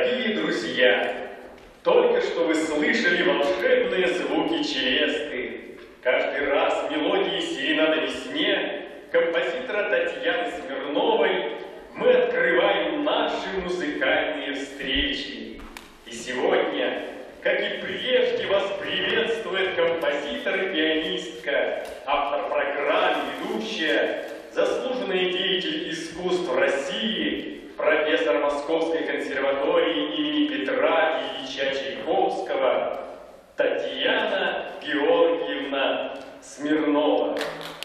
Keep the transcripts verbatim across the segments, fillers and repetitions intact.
Дорогие друзья, только что вы слышали волшебные звуки челесты. Каждый раз мелодии серенады весне композитора Татьяны Смирновой мы открываем наши музыкальные встречи. И сегодня, как и прежде, вас приветствует композитор и пианистка, автор программы, ведущая, заслуженный деятель искусств России, профессор Московской консерватории имени Петра Ильича Чайковского Татьяна Георгиевна Смирнова.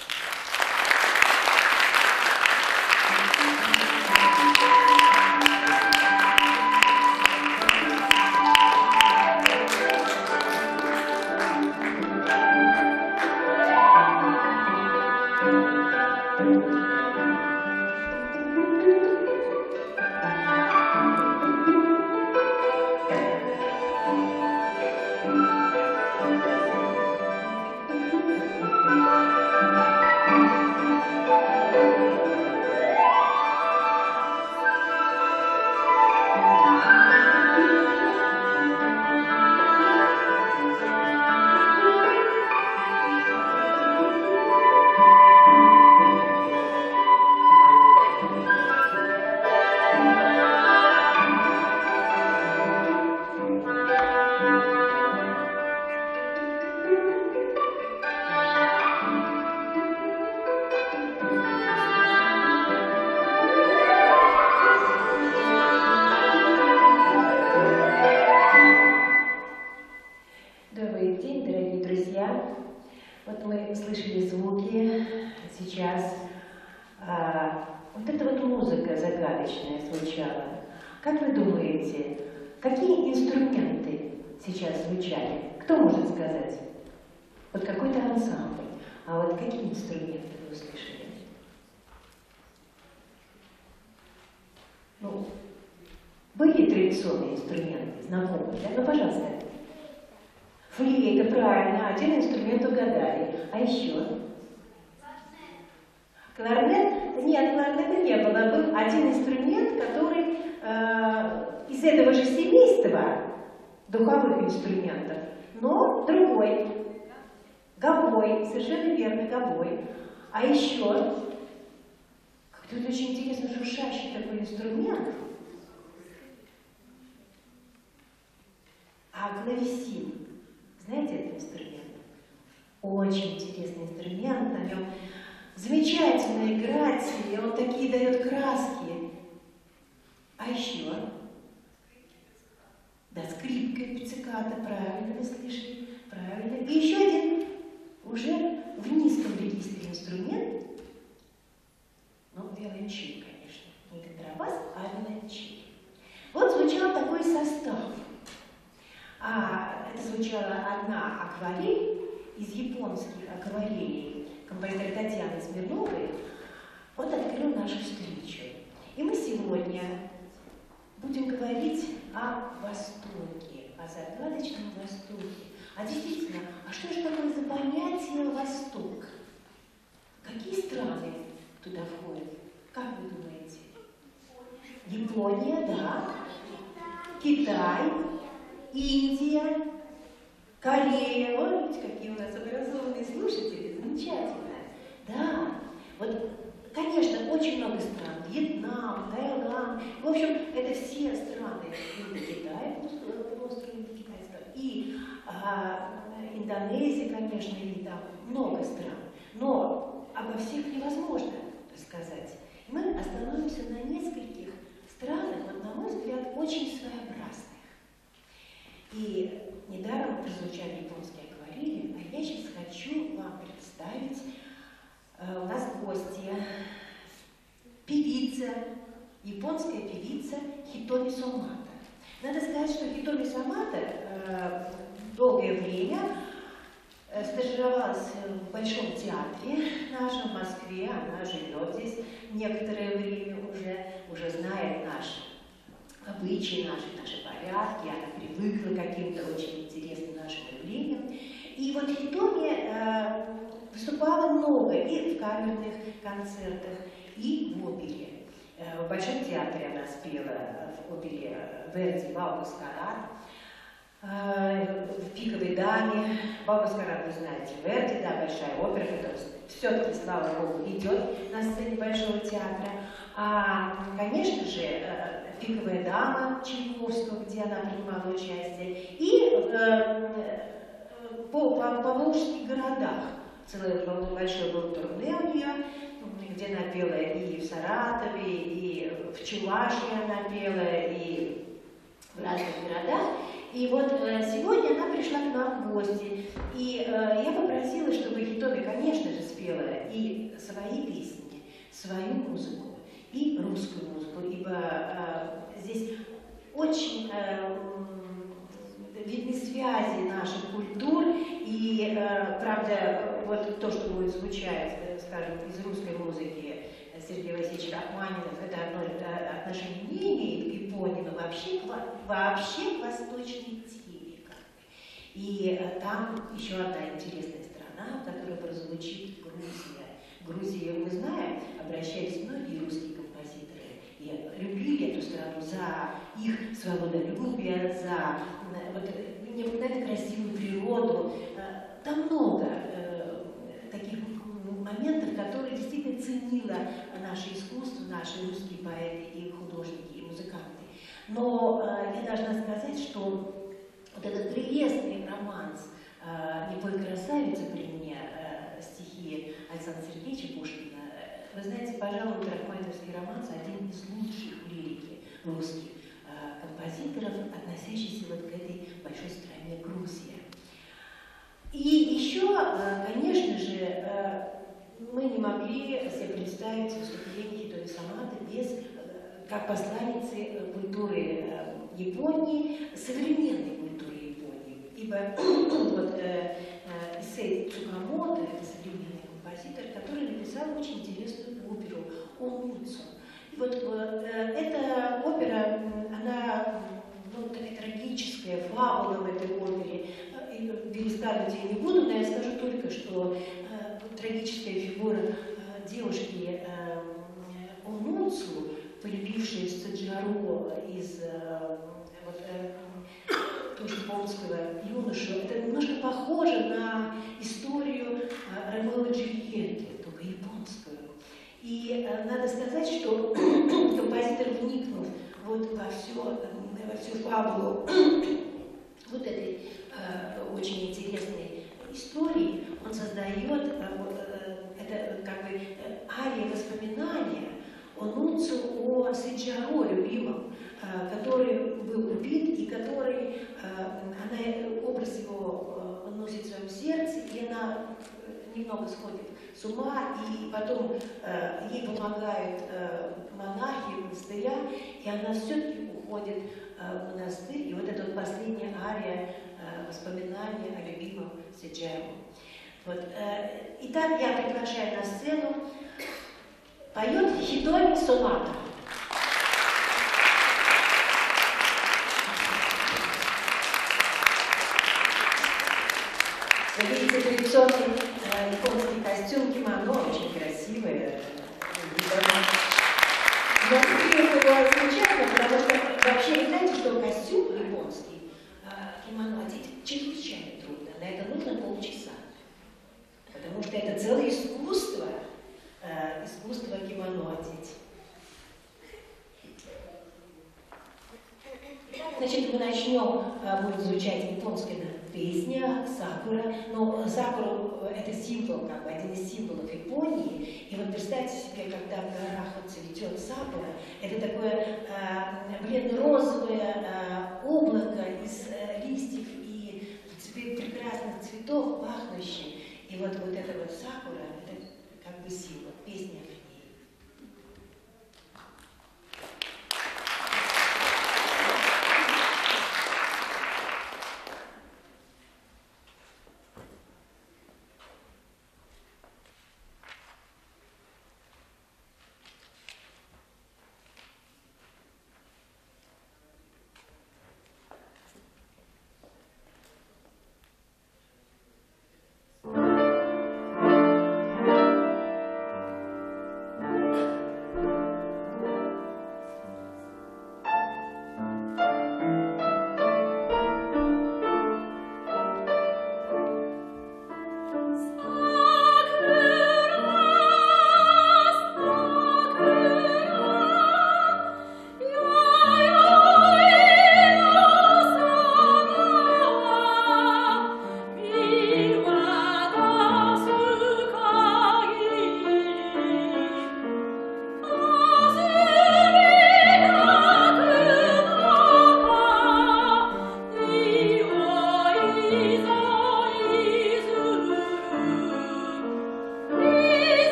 Как вы думаете, какие инструменты сейчас звучали? Кто может сказать? Вот какой-то ансамбль. А вот какие инструменты вы услышали? Ну, были традиционные инструменты, знакомые, да? Ну, пожалуйста. Флейта, правильно, один инструмент угадали. А еще? Кларнет? Нет, кларнета не было. Был один инструмент, который э, из этого же семейства духовых инструментов, но другой. Гобой, совершенно верно, гобой. А еще какой-то очень интересный шуршащий такой инструмент. А клавесин. Знаете этот инструмент? Очень интересный инструмент, на нем замечательно играть, и он такие дает краски. А еще? Да, скрипка, пицциката, правильно вы слышали, правильно. И еще один, уже в низком регистре инструмент, ну, виолончель, конечно, не контрабас, а виолончель. Вот звучал такой состав. А это звучала одна акварель из японских акварелей композитора Татьяны Смирновой. Вот открыл нашу встречу. И мы сегодня будем говорить о Востоке, о загадочном Востоке. А действительно, а что же такое за понятие Восток? Какие страны туда входят? Как вы думаете? Япония, да. Китай, Индия, Корея. Вот видите, какие у нас образованные слушатели. Замечательно. Да. Вот, конечно, очень много стран. Вьетнам, Таиланд. В общем, это все страны. Индокитай, полуостров Индокитайского. И а, Индонезия, конечно, и там много стран. Но обо всех невозможно рассказать. Мы остановимся на нескольких странах, вот, на мой взгляд, очень своеобразных. И недаром прозвучали японские акварели, а я сейчас хочу вам представить, э, у нас гостья, певица, японская певица Хитоми Сомата. Надо сказать, что Хитоми Сомата э, долгое время э, стажировалась в Большом театре нашем в Москве, она живет здесь некоторое время уже, уже знает наши обычаи, наши, наши порядки, она привыкла к каким-то очень интересным нашим явлениям. И вот Хитоми э, выступала много и в камерных концертах, и в опере. В Большом театре она спела в опере Верди «Бал Маскарад». В «Пиковой даме». «Бал Маскарад», вы знаете, Верди, да, большая опера, которая все-таки, слава богу, идет на сцене Большого театра. А, конечно же, «Пиковая дама» Чайковского, где она принимала участие. И по поволжских городах. Целый большой был турне у нее, где она пела и в Саратове, и в Чувашии она пела, и в разных городах. И вот сегодня она пришла к нам в гости, и я попросила, чтобы Хитоми, конечно же, спела и свои песни, свою музыку, и русскую музыку, ибо здесь очень видны связи наших культур, и, э, правда, вот то, что будет звучать, скажем, из русской музыки Сергея Васильевича Рахманинов, это одно отношение не имеет к Японии, но вообще, вообще к восточной теме. И э, там еще одна интересная страна, в которой прозвучит Грузия. Грузию мы знаем, обращались многие русские композиторы, и любили эту страну за их свободолюбие, за вот, необыкновенно красивую природу. Там много э, таких моментов, которые действительно ценило наше искусство, наши русские поэты и художники, и музыканты. Но э, я должна сказать, что вот этот прелестный романс э, «Не пой, красавица» при мне, э, стихи Александра Сергеевича Пушкина, вы знаете, пожалуй, рахманиновский романс один из лучших в лирике русских э, композиторов, относящийся вот к этой большой стране Грузия. И еще, конечно же, мы не могли себе представить выступление Хитоми Самады без, как посланницы культуры Японии, современной культуры Японии. Ибо вот Исэй Цукамото, это современный композитор, который написал очень интересную оперу «Онуцу». И вот эта опера, она ну, такая трагическая, фабула в этой опере. Пересказывать я не буду, но я скажу только, что э, трагическая фигура э, девушки э, Онуцу, полюбившей Саджиаро из э, вот, э, тоже японского юношу, это немножко похоже на историю э, Ромео и Джульетты, только японскую. И э, надо сказать, что композитор, вникнув вот во всю, во всю фабулу вот этой э, очень интересной истории, он создает э, э, это как бы э, ария воспоминания о Нуцу, о Саджиаро любимом, э, который был убит и который, э, она, образ его э, носит в своем сердце, и она немного сходит с ума, и потом э, ей помогают э, монахи монастыря, и она все-таки уходит э, в монастырь, и вот эта вот последняя ария э, воспоминания о любимом Саджиаро. Вот, э, итак, я приглашаю на сцену, поет Хитоми Самада. Вы видите традиционный э, японский костюм, кимоно, очень красивое. Я люблю его случайно, потому что вообще вы знаете, что костюм японский, э, кимоно одеть чрезвычайно трудно. На это нужно полчаса. Потому что это целое искусство, э, искусство кимоно одеть. Значит, мы начнем, будет звучать японская песня «Сакура». Но сакура – это символ, как бы один из символов Японии. И вот представьте себе, когда в горах вот цветет сакура, это такое э, бледно-розовое э, облако из э, листьев и прекрасных цветов, пахнущих. И вот, вот это вот сакура – это как бы символ, песня.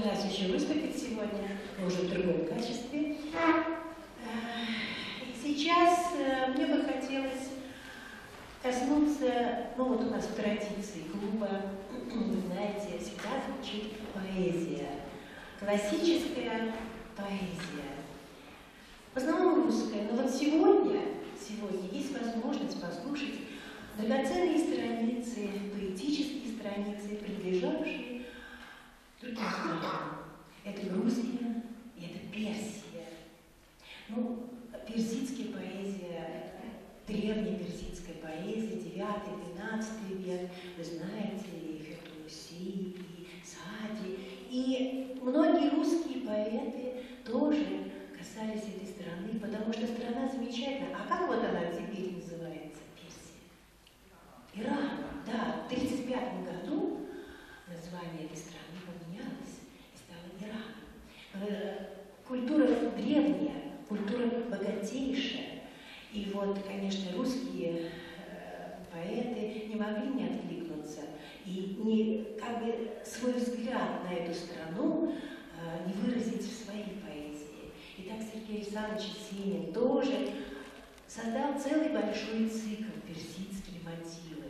нас еще выступит сегодня, но уже в другом качестве. Сейчас мне бы хотелось коснуться, ну вот у нас в традиции клуба, вы знаете, всегда звучит поэзия, классическая поэзия. В основном русская, но вот сегодня, сегодня есть возможность послушать драгоценные страницы, поэтические страницы, принадлежавшие другим странам. Это Грузия и это Персия. Ну, персидская поэзия, древняя персидская поэзия, девятый-двенадцатый век, вы знаете, и Фердоуси, и Саади, и многие русские поэты тоже касались этой страны, потому что страна замечательная. А как вот она теперь называется, Персия? Иран, да, в тысяча девятьсот тридцать пятом году название этой страны поменялось и стало Ираном. Культура древняя, культура богатейшая. И вот, конечно, русские э, поэты не могли не откликнуться и не, как бы, свой взгляд на эту страну э, не выразить в своей поэзии. И так Сергей Александрович Есенин тоже создал целый большой цикл «Персидские мотивы».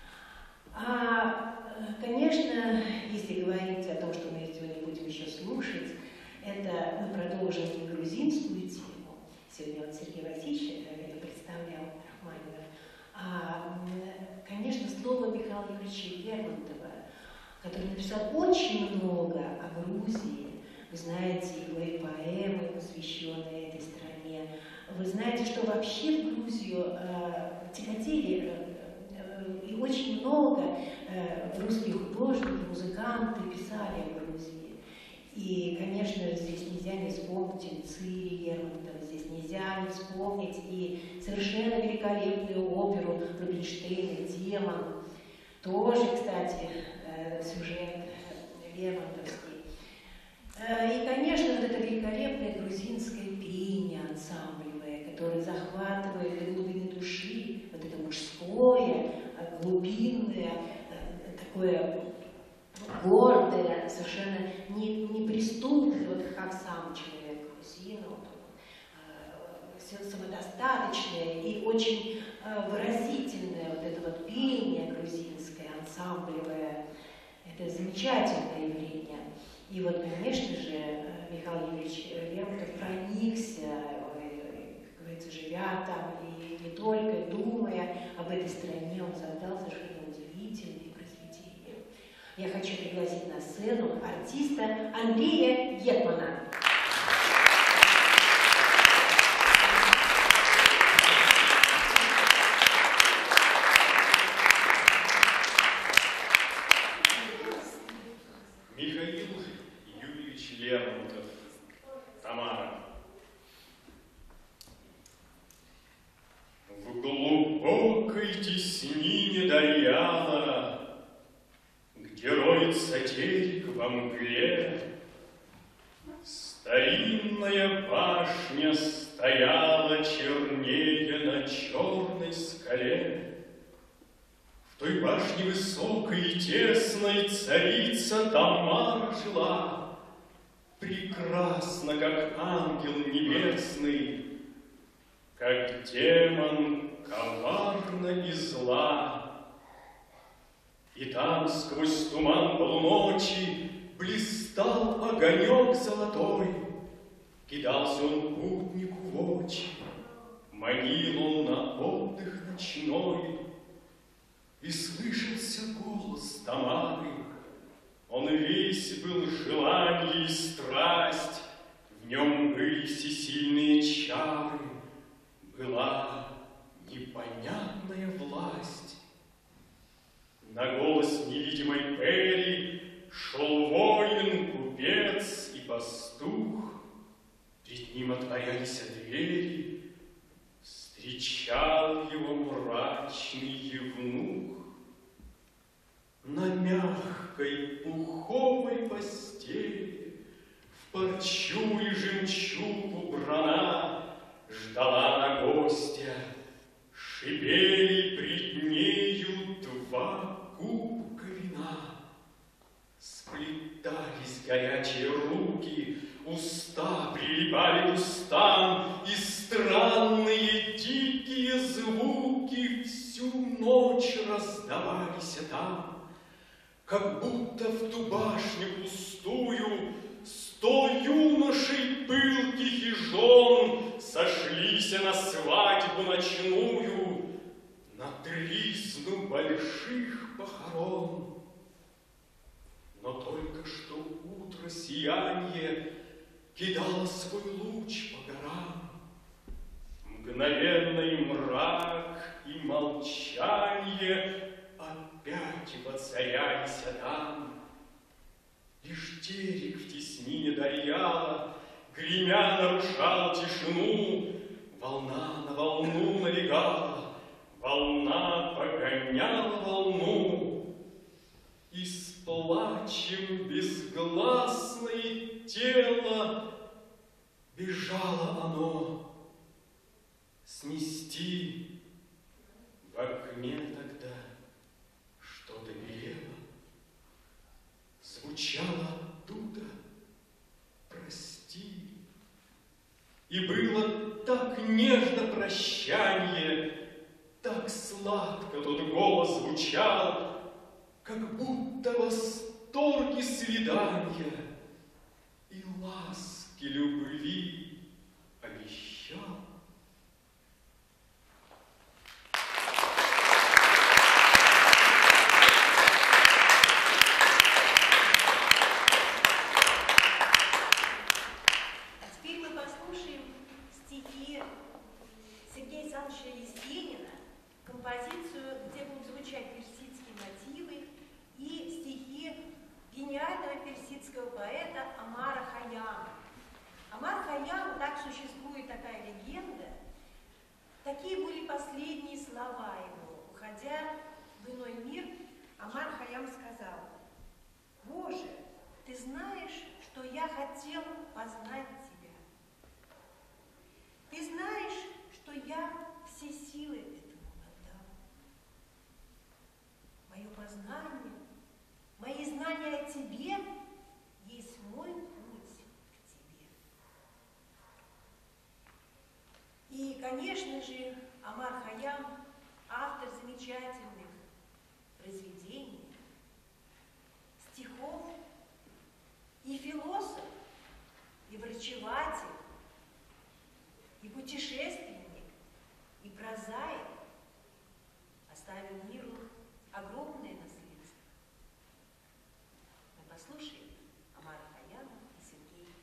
А, конечно, если говорить о том, что мы сегодня будем еще слушать, это мы продолжим не грузинскую тему. Сегодня вот Сергей Васильевич это представлял Рахманинов. А, конечно, слово Михаила Юрьевича Лермонтова, который написал очень много о Грузии. Вы знаете его и поэмы, посвященные этой стране. Вы знаете, что вообще в Грузию э, тяготели э, и очень много э, русских художников, музыканты писали о Грузии. И, конечно, здесь нельзя не вспомнить Цири Лермонтова, здесь нельзя не вспомнить и совершенно великолепную оперу Рубинштейна «Демон». Тоже, кстати, сюжет лермонтовский. И, конечно, вот это великолепное грузинское пение ансамблевое, которое захватывает до глубины души, вот это мужское, глубинное, такое гордое, совершенно не, неприступное, вот как сам человек грузин, вот, э, самодостаточное и очень э, выразительное вот это вот пение грузинское, ансамблевое. Это замечательное явление. И вот, конечно же, Михаил Юрьевич Лермонтов проникся, как говорится, живя там, и не только думая об этой стране, он создал совершенно удивительные произведения. Я хочу пригласить на сцену артиста Андрея Гетмана. Михаил Юрьевич Лермонтов, Тамара. В глубокой теснине Дарьяна, где роется терек во мгле, старинная башня стояла чернее на черной скале. В той башне высокой и тесной царица Тамара жила, прекрасно, как ангел небесный, как демон коварна и зла. И там сквозь туман полуночи блистал огонек золотой, кидался он путнику в очи, манил он на отдых ночной. И слышался голос Тамары, он весь был желание и страсть, в нем были всесильные чары, была непонятная власть. На голос невидимой Пери шел воин, купец и пастух, перед ним отворялись двери, встречал его мрачный евнух. На мягкой пуховой постели, в парчу и жемчуг убрана, ждала на гостя, шипели пред нею два кубка вина. Сплетались горячие руки, уста прилипали к устам, и странные дикие звуки всю ночь раздавались там, как будто в ту башню пустую сто юношей пылких и жен сошлись на свадьбу ночную, на тризну больших похорон. Но только что утро сиянье кидало свой луч по горам, мгновенный мрак и молчанье опять воцарялись там. Лишь терек в теснине Дарьяла, гремя, нарушал тишину, волна на волну налегала, волна погоняла волну, и с плачем безгласное тело бежало оно снести в окне тогда что-то белело. Звучало оттуда «Прости». И было так нежно прощанье, так сладко тот голос звучал, как будто восторги свидания и ласки любви обещал. Композицию, где будут звучать персидские мотивы, и стихи гениального персидского поэта Омара Хайяма. Омар Хайям, так существует такая легенда, такие были последние слова его. Уходя в иной мир, Омар Хайям сказал: «Боже, ты знаешь, что я хотел познать тебя. Ты знаешь, что я все силы этому отдал. Мое познание, мои знания о тебе есть мой путь к тебе». И, конечно же, Омар Хайям – автор замечательных произведений, стихов, и философ, и врачеватель, и путешественник, и прозаик, оставил миру огромное наследство. Мы послушаем Омара Хайяма и Сергея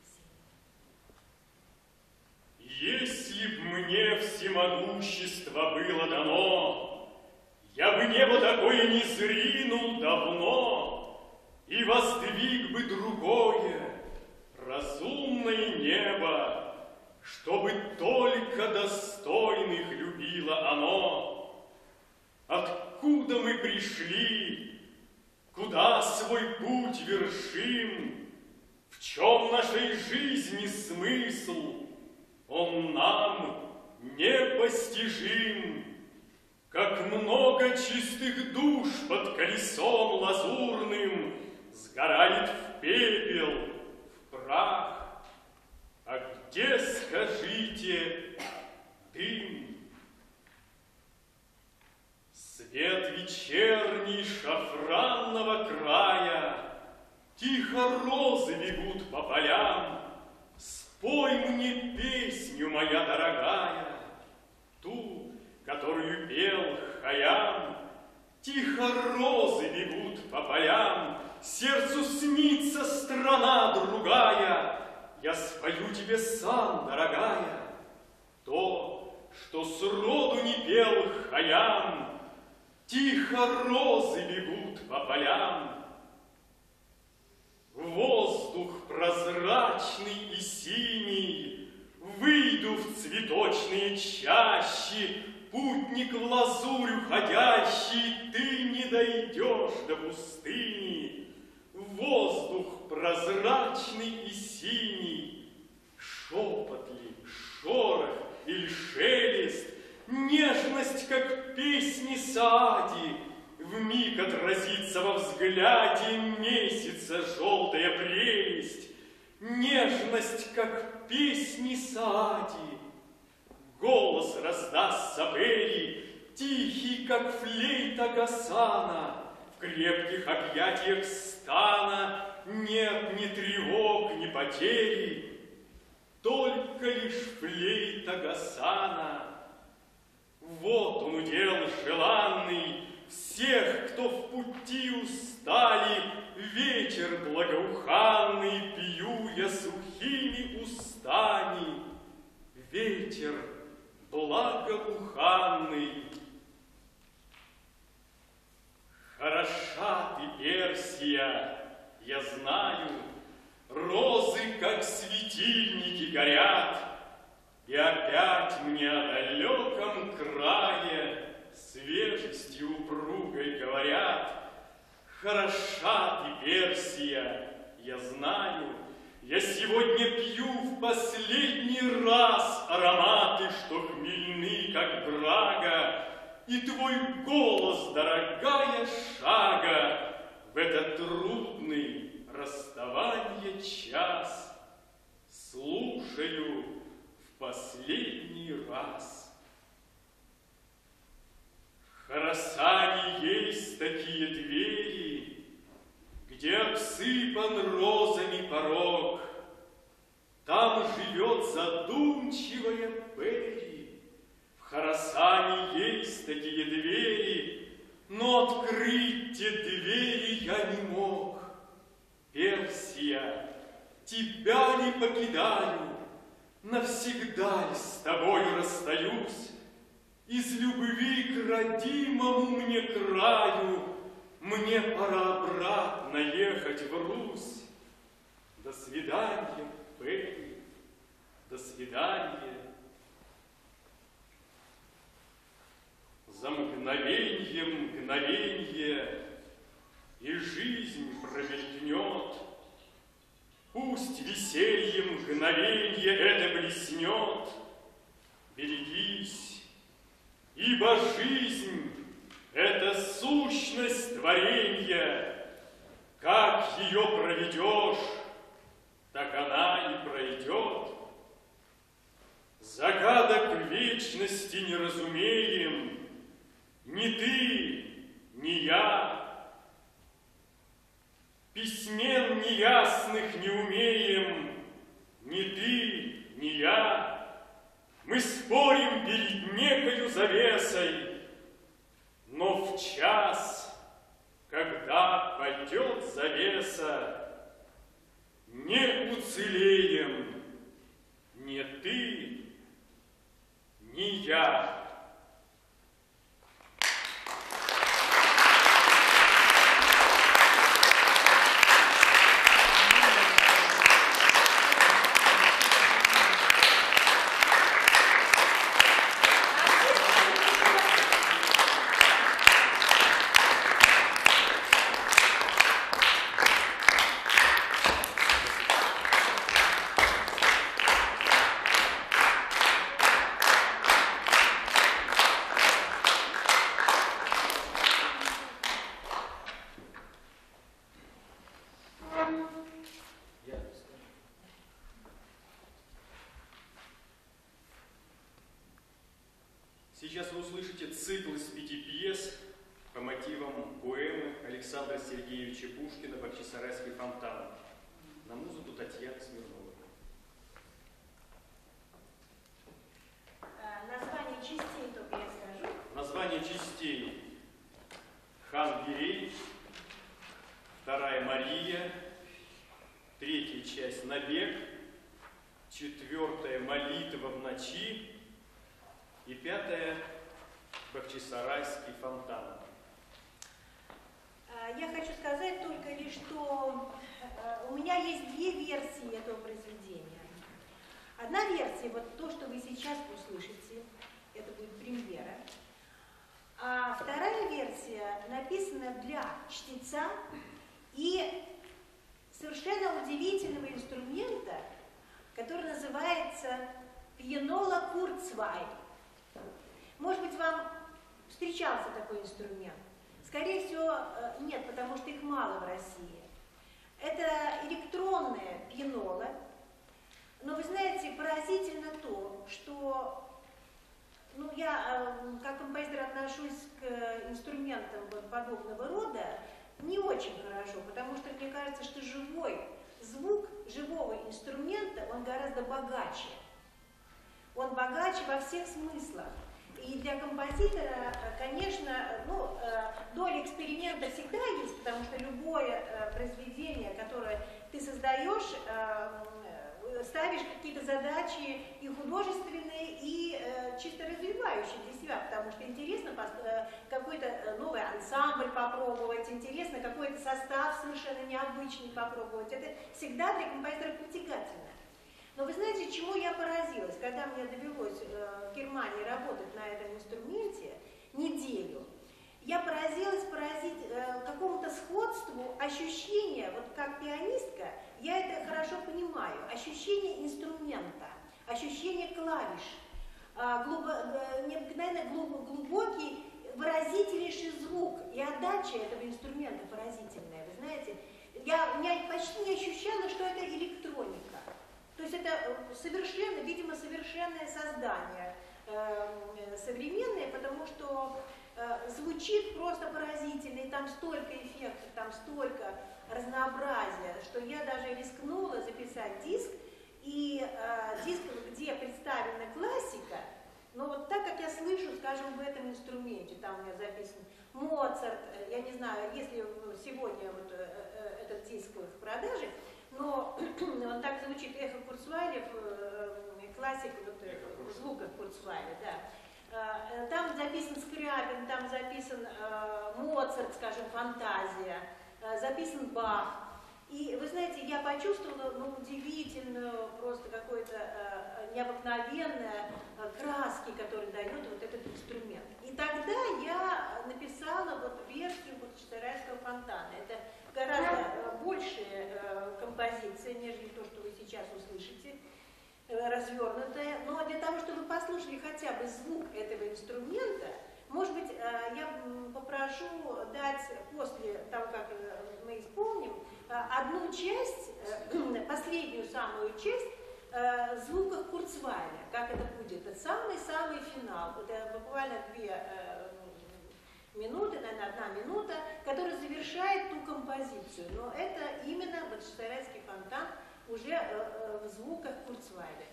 Есенина. Если б мне всемогущество было дано, я бы небо такое не зринул давно, и воздвиг бы другое, разумное небо, чтобы только достойных любило оно. Откуда мы пришли, куда свой путь вершим, в чем нашей жизни смысл, он нам непостижим. Как много чистых душ под колесом лазурным сгорает в пепел, в прах. А где, скажите, дым? Свет вечерний шафранного края, тихо розы бегут по полям. Спой мне песню, моя дорогая, ту, которую пел Хайям. Тихо розы бегут по полям, сердцу снится страна другая. Я спою тебе сам, дорогая, то, что сроду не пел Хайям. Тихо розы бегут по полям. Воздух прозрачный и синий, выйду в цветочные чащи, путник в лазурь уходящий, ты не дойдешь до пустыни. Воздух прозрачный и синий, шепот ли, шорох или шелест, нежность, как песни Саади, в вмиг отразится во взгляде месяца желтая прелесть, нежность, как песни Саади. Голос раздастся Бери, тихий, как флейта Гасана. В крепких объятиях стана нет ни тревог, ни потери, только лишь флейта Гасана. Вот он удел желанный всех, кто в пути устали, вечер благоуханный пью я сухими устами. Ветер благоуханный. Хороша ты, Персия, я знаю, розы, как светильники, горят, и опять мне о далеком крае свежестью упругой говорят. Хороша ты, Персия, я знаю, я сегодня пью в последний раз ароматы, что хмельны, как брага, и твой голос, дорогая шага, в этот трудный расставание час слушаю в последний раз. В Хорасане есть такие двери, где обсыпан розами порог. Там живет задумчивая Бери. В Хорасане есть такие двери, но открыть те двери я не мог. Персия, тебя не покидаю, навсегда ли с тобой расстаюсь? Из любви к родимому мне краю мне пора обратно ехать в Русь. До свидания, Бери, до свидания. За мгновеньем мгновенье и жизнь промелькнет. Пусть весельем мгновенье это блеснет. Берегись, ибо жизнь — это сущность творенья. Как ее проведешь, так она и пройдет. Загадок вечности не разумеем ни ты, ни я. Письмен неясных не умеем ни ты, ни я. Мы спорим перед некою завесой, но в час, когда пойдет завеса, не уцелеем ни ты, ни я. Сейчас вы услышите цикл из пяти пьес по мотивам поэмы Александра Сергеевича Пушкина «Бахчисарайский фонтан» на музыку Татьяны Смирновой. Название частей только я скажу. Название частей: «Хан Гирей», вторая «Мария», третья часть «Набег», четвертая «Молитва в ночи» и пятая «Бахчисарайский фонтан». Я хочу сказать только лишь, что у меня есть две версии этого произведения. Одна версия, вот то, что вы сейчас услышите, это будет премьера. А вторая версия написана для чтеца и совершенно удивительного инструмента, который называется пьянола Курцвай. Может быть, вам встречался такой инструмент. Скорее всего, нет, потому что их мало в России. Это электронное пианола. Но вы знаете, поразительно то, что ну, я как композитор отношусь к инструментам подобного рода не очень хорошо, потому что мне кажется, что живой звук живого инструмента, он гораздо богаче. Он богаче во всех смыслах. И для композитора, конечно, ну, доля эксперимента всегда есть, потому что любое произведение, которое ты создаешь, ставишь какие-то задачи и художественные, и э, чисто развивающие для себя, потому что интересно э, какой-то новый ансамбль попробовать, интересно какой-то состав совершенно необычный попробовать. Это всегда для композитора притягательно. Но вы знаете, чему я поразилась, когда мне довелось э, в Германии работать на этом инструменте неделю? Я поразилась поразить э, какому-то сходству ощущения, вот как пианистка, я это хорошо понимаю, ощущение инструмента, ощущение клавиш, э, глубо, э, необыкновенно глуб, глубокий, выразительнейший звук, и отдача этого инструмента поразительная, вы знаете. Я, я почти не ощущала, что это электроника. То есть это совершенно, видимо, совершенное создание э, современное, потому что звучит просто поразительно, и там столько эффектов, там столько разнообразия, что я даже рискнула записать диск, и э, диск, где представлена классика, но вот так как я слышу, скажем, в этом инструменте, там у меня записан Моцарт, я не знаю, если сегодня вот э, этот диск в продаже, но он так звучит эхо Курцвайля, э, классика вот, в звуках Курцвайля, да. Там записан Скрябин, там записан э, Моцарт, скажем, фантазия, э, записан Бах. И вы знаете, я почувствовала ну, удивительную, просто какой-то э, необыкновенные э, краски, которые дает вот этот инструмент. И тогда я написала вот версию Бахчисарайского фонтана. Это гораздо э, большая э, композиция, нежели то, что вы сейчас услышите. Развернутая, но для того, чтобы вы послушали хотя бы звук этого инструмента, может быть, я попрошу дать после того, как мы исполним, одну часть, последнюю самую часть звука Курцвайля, как это будет. Это самый-самый финал, это буквально две минуты, наверное, одна минута, которая завершает ту композицию, но это именно Бахчисарайский фонтан, уже э, в звуках Курцвайля.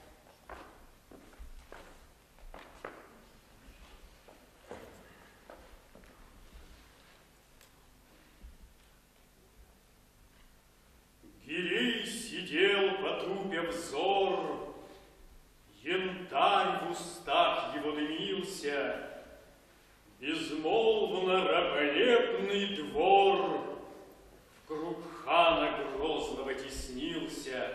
Гирей сидел, потупя взор, янтарь в устах его дымился, безмолвно раболепный двор вкруг хана грозного теснился.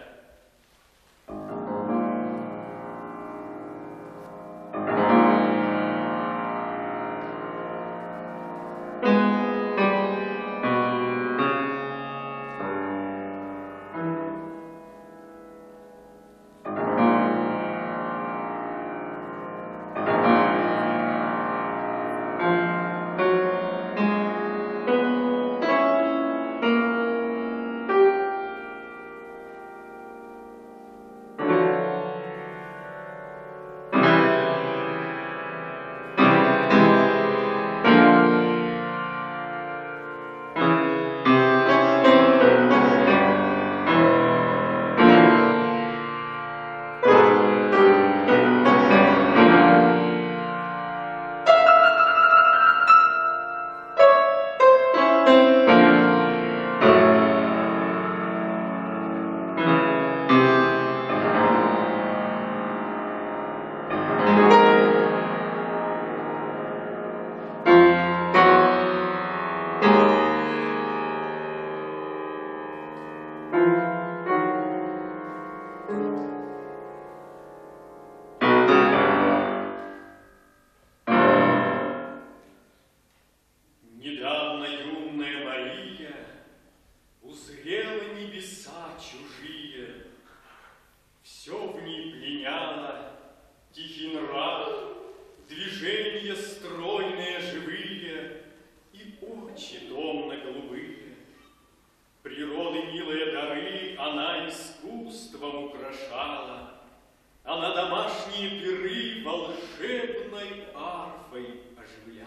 давние пиры волшебной арфой оживляла.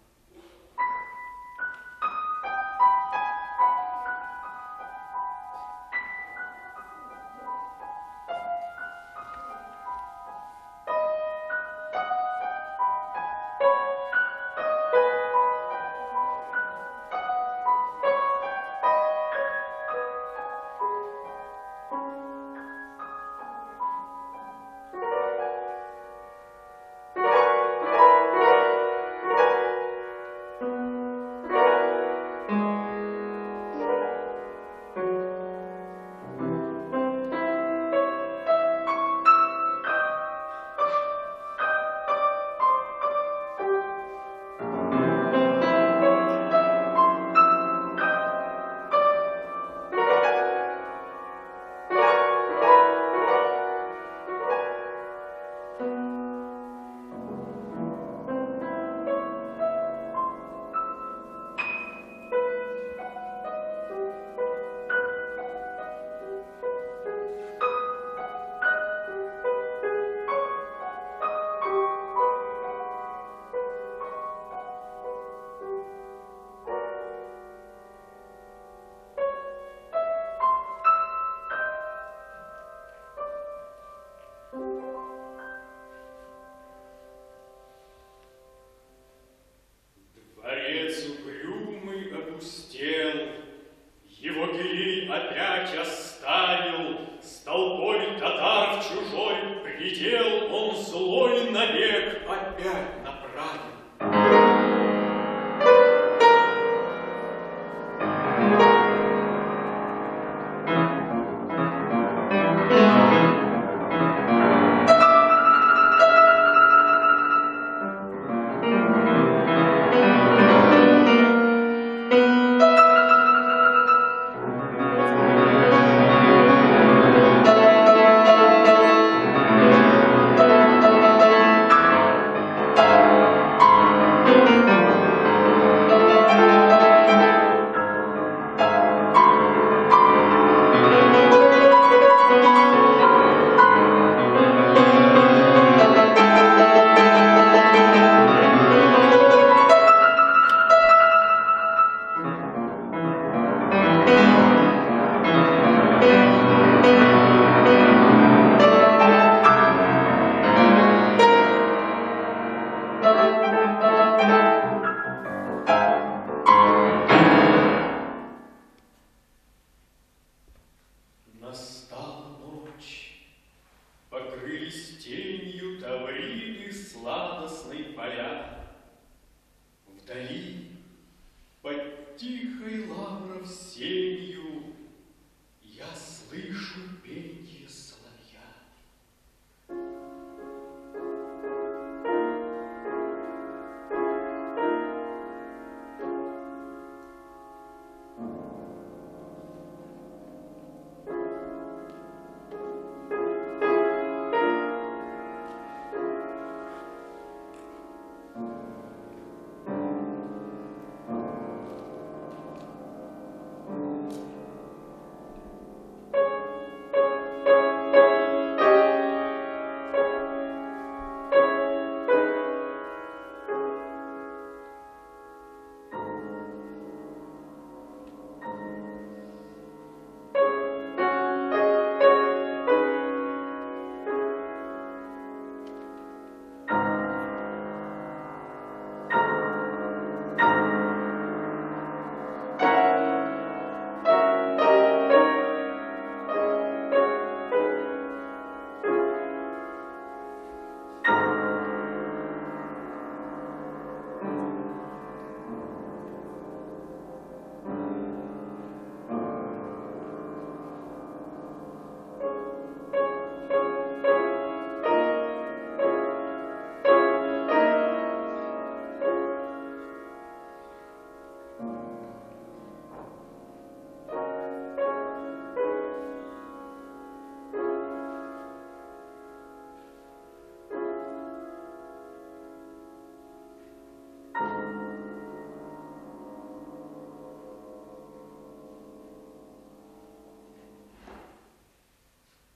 Дворец угрюмый опустел, его Кирей опять оставил, с толпой татар в чужой предел он злой набег опять направил. Thank you.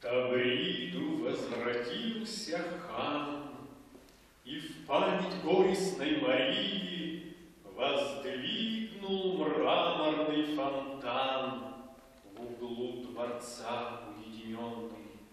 Тавриду возвратился хан, и в память горестной Марии воздвигнул мраморный фонтан в углу дворца уединенный.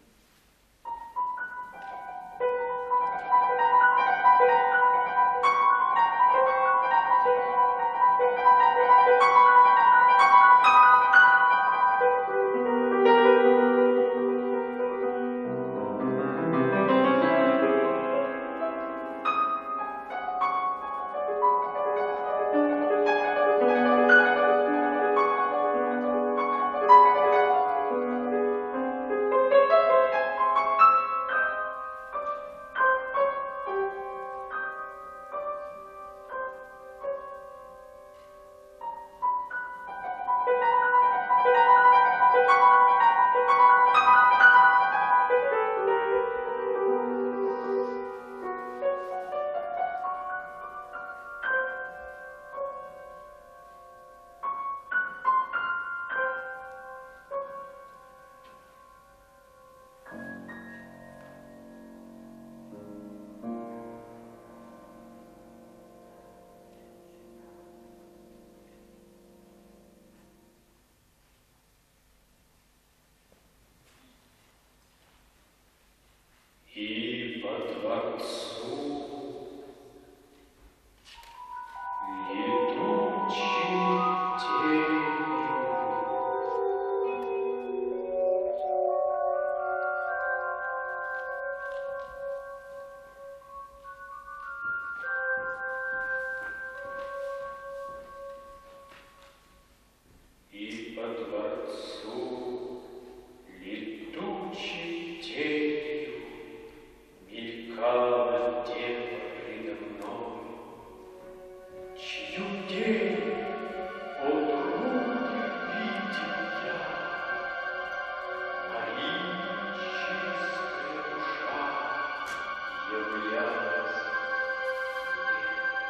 И по дворцу летучей тенью и по дворцу летучей тенью мелькала дева предо мной, чью тень от руки видел я. Моя чистая душа являлась мне.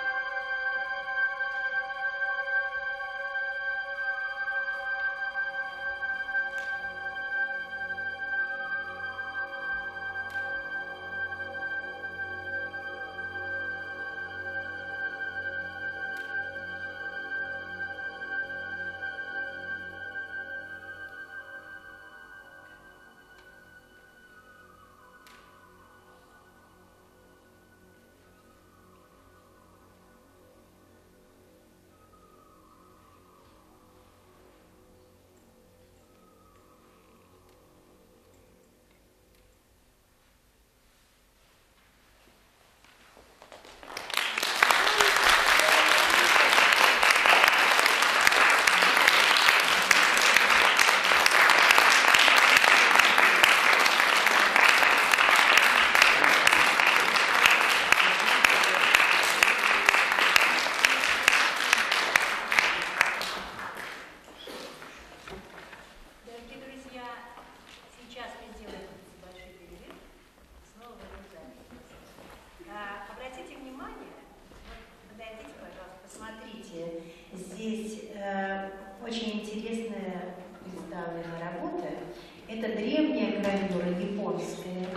Дорогие друзья, сейчас мы сделаем небольшой перерыв. Снова в эту запись. А, обратите внимание, вот, подойдите, пожалуйста, посмотрите. Здесь э, очень интересная представлена работа. Это древняя гравюра японская.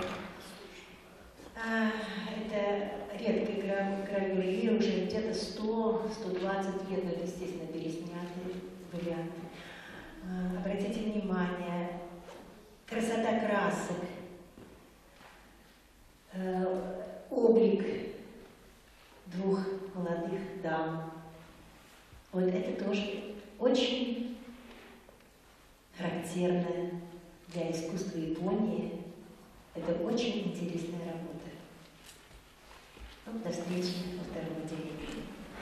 А, это редкая гра- гравюра, ей уже где-то сто — сто двадцать лет, но это, естественно, переснятый вариант. А, обратите внимание, красота красок, э, облик двух молодых дам. Вот это тоже очень характерно для искусства Японии. Это очень интересная работа. Ну, до встречи во втором отделении.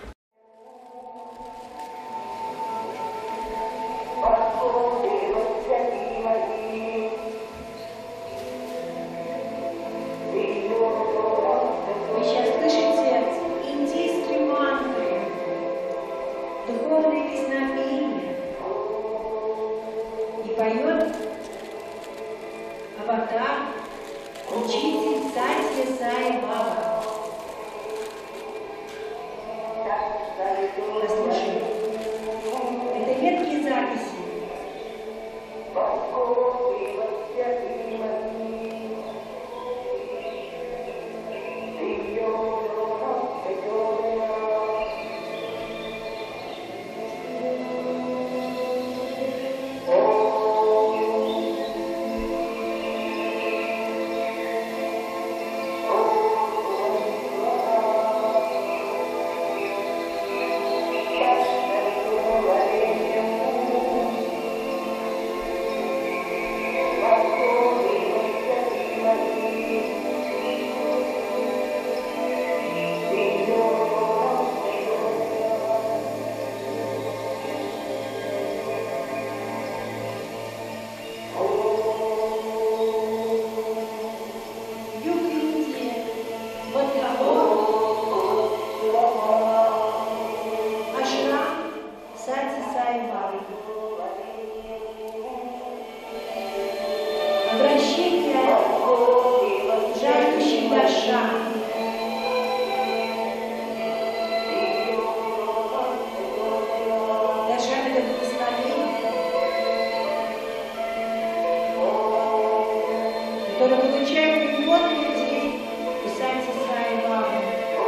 Вы сейчас слышите индийские мантры, духовные песнопения. И поет аватар, учитель Сатья Сай Баба. Послушай, это редкие записи. вот замечательный фон впереди у Сати Саи Бабы.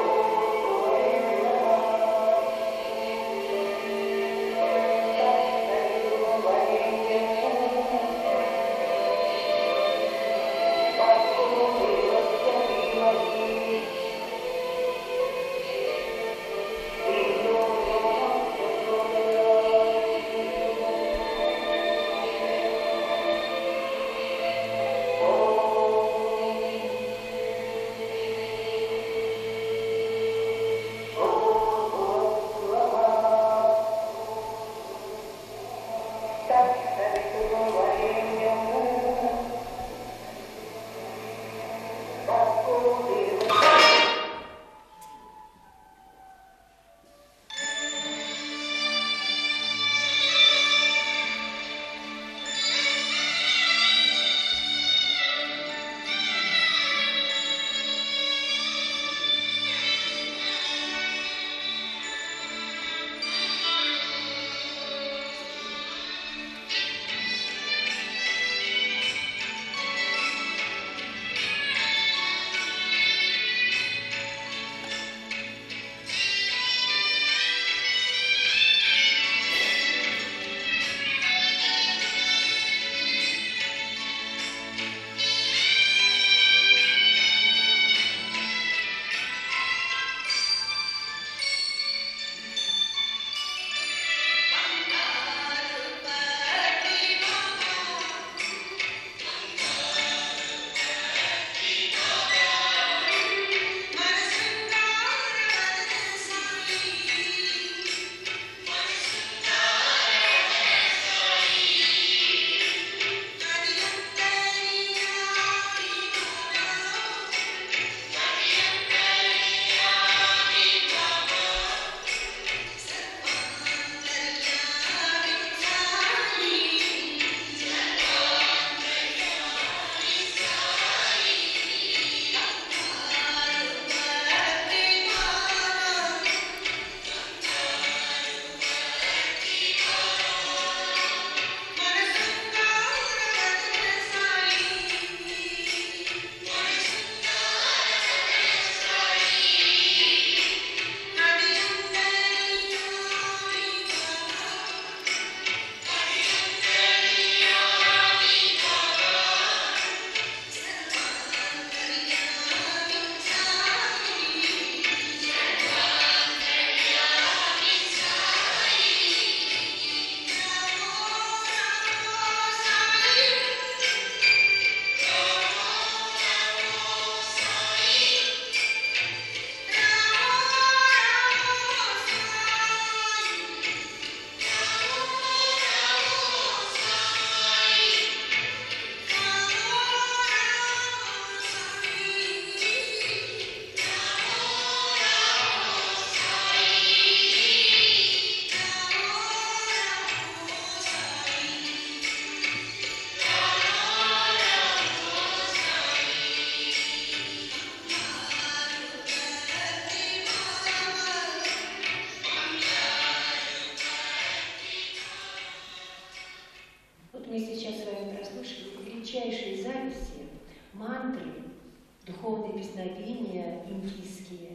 Мы сейчас с вами прослушали величайшие записи, мантры, духовные песнопения индийские.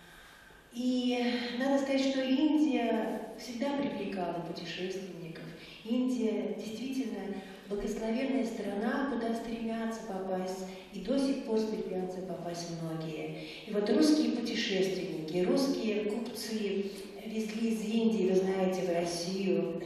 И надо сказать, что Индия всегда привлекала путешественников. Индия действительно благословенная страна, куда стремятся попасть, и до сих пор стремятся попасть многие. И вот русские путешественники, русские купцы везли из Индии, вы знаете, в Россию.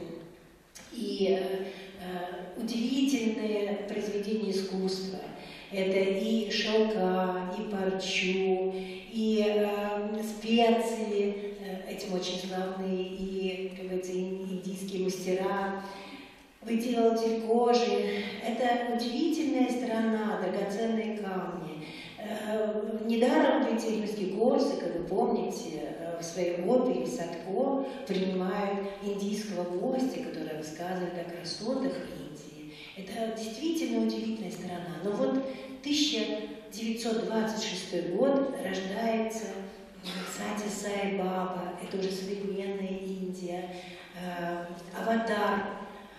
И э, удивительные произведения искусства. Это и шелка, и парчу, и э, специи, э, этим очень славные и, как говорится, индийские мастера, выделыватель кожи. Это удивительная страна, драгоценные камни. Э, недаром ведь Римский-Корсаков, вы помните, в своей опере «Садко» принимают индийского гостя, который рассказывает о красотах Индии. Это действительно удивительная страна. Но вот тысяча девятьсот двадцать шестой год рождается Сати Саи Баба, это уже современная Индия, э, аватар.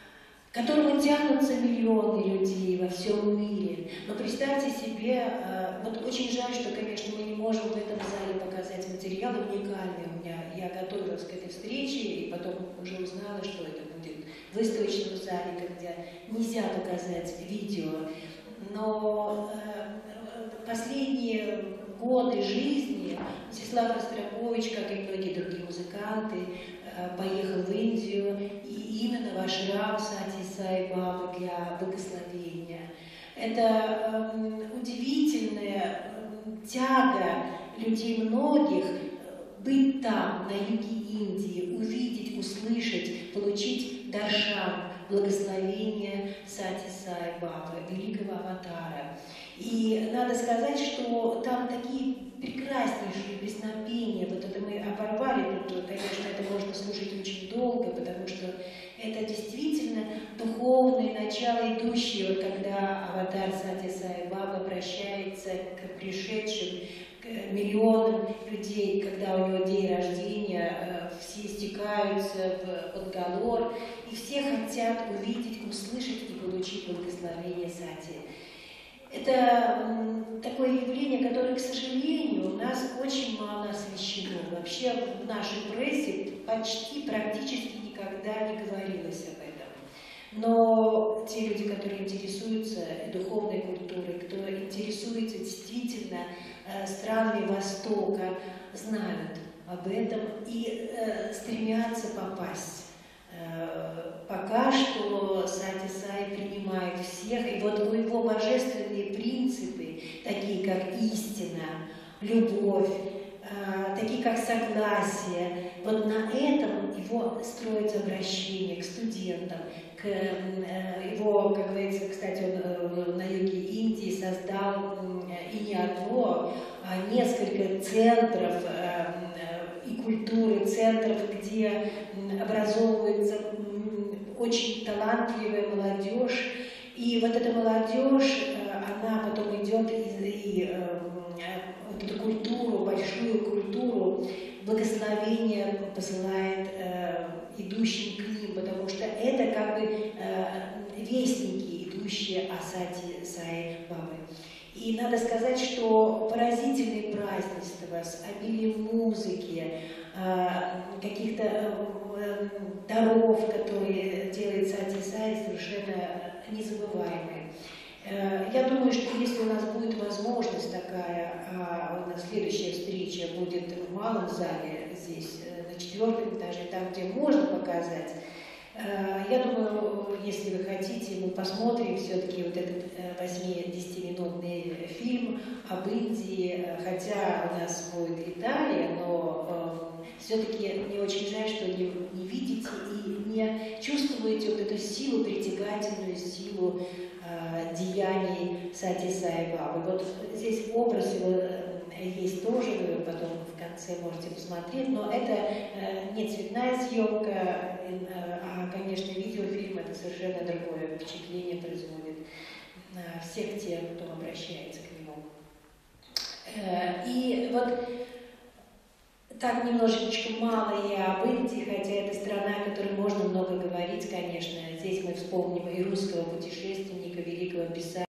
к которому тянутся миллионы людей во всем мире. Но представьте себе, вот очень жаль, что, конечно, мы не можем в этом зале показать материал уникальный. У меня, я готовилась к этой встрече, и потом уже узнала, что это будет в выставочном зале, где нельзя показать видео. Но последние годы жизни Мстислав Ростропович, как и многие другие музыканты, поехал в Индию, и именно в ашрам Сати Сай Бабы для благословения. Это э, удивительная э, тяга людей многих быть там, на юге Индии, увидеть, услышать, получить даршан, благословение Сати Сай Бабы, великого аватара. И надо сказать, что там такие прекраснейшие песнопения, вот это мы оборвали, тут, конечно, это можно слушать очень долго, потому что это действительно духовное начало идущее, вот когда аватар Сати Сай Баба обращается к пришедшим, к миллионам людей, когда у него день рождения, все стекаются в Бангалор, и все хотят увидеть, услышать и получить благословение Сати. Это такое явление, которое, к сожалению, у нас очень мало освещено. Вообще в нашей прессе почти практически никогда не говорилось об этом. Но те люди, которые интересуются духовной культурой, кто интересуется действительно странами Востока, знают об этом и стремятся попасть. Пока что Сати Сай принимает всех, и вот его божественные принципы, такие как истина, любовь, такие как согласие, вот на этом его строится обращение к студентам, к его, как говорится, кстати, он на юге Индии создал и не одно, а несколько центров и культуры, центров, где образовывается очень талантливая молодежь. И вот эта молодежь, она потом идет и, и вот эту культуру, большую культуру, благословение посылает э, идущим к ним, потому что это как бы э, вестники, идущие от Сати Сай Бабы. И надо сказать, что поразительные празднества с обилием музыки, каких-то даров, которые делает Сати Сай, совершенно незабываемые. Я думаю, что если у нас будет возможность такая, а у нас следующая встреча будет в малом зале, здесь на четвертом этаже, там, где можно показать, я думаю, если вы хотите, мы посмотрим все-таки вот этот восьми-десятиминутный фильм об Индии, хотя у нас будет Италия, но э, все-таки мне очень жаль, что не, не видите и не чувствуете вот эту силу, притягательную силу э, деяний Сати Сай Бабы. Вот здесь образ его есть тоже, вы потом в конце можете посмотреть, но это э, не цветная съемка, э, а, конечно, видеофильм это совершенно другое впечатление производит на всех тех, кто обращается к нему. Э, и вот так немножечко мало я об Индии, хотя это страна, о которой можно много говорить, конечно. Здесь мы вспомним и русского путешественника, великого писателя